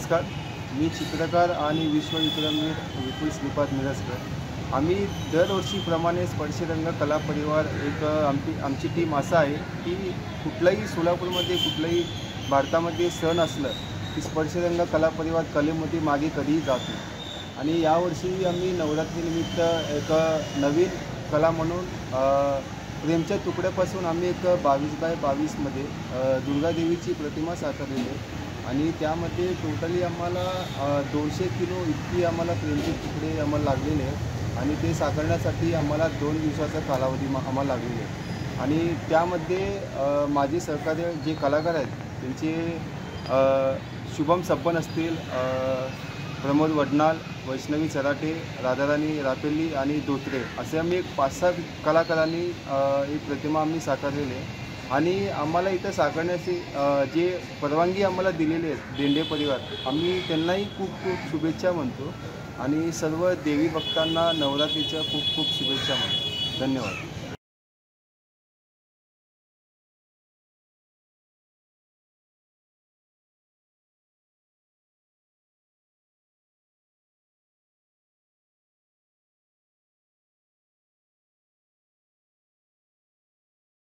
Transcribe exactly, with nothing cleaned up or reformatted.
नमस्कार, मी चित्रकार आणि विश्वविक्रमवीर विपुल श्रीपाद मिरजकर। आम्ही दरवर्षीप्रमाणे स्पर्शरंग कला परिवार एक आमची आमची टीम असा आहे की कुठलाही सोलापूरमध्ये कुठलाही भारतामध्ये सण असलं की स्पर्शरंग कला परिवार कलेमध्ये मागे कधीही जात नाही। आणि यावर्षी आम्ही नवरात्रीनिमित्त एक नवीन कला म्हणून प्रेमच्या तुकड्यापासून आम्ही एक बावीस बाय बावीसमध्ये दुर्गादेवीची प्रतिमा साकारलेली आहे आणि त्यामध्ये टोटली आम्हाला दोनशे किलो इतकी आम्हाला प्रेमचे तुकडे आम्हाला लागलेले आहेत आणि ते साकारण्यासाठी आम्हाला दोन दिवसाचा कालावधी आम्हाला लागलेला आहे। आणि त्यामध्ये माझे सहकारी जे कलाकार आहेत त्यांचे शुभम सब्बन असतील, प्रमोद वडनाल, वैष्णवी चराटे, राधाराणी रापेल्ली आणि धोत्रे असे आम्ही एक पाच सहा कलाकारांनी एक प्रतिमा आम्ही साकारलेली आहे। आणि आम्हाला इथं साकारण्याची जे परवानगी आम्हाला दिलेली आहे देंडे परिवार, आम्ही त्यांनाही खूप खूप शुभेच्छा म्हणतो आणि सर्व देवी भक्तांना नवरात्रीच्या खूप खूप शुभेच्छा म्हणतो। धन्यवाद।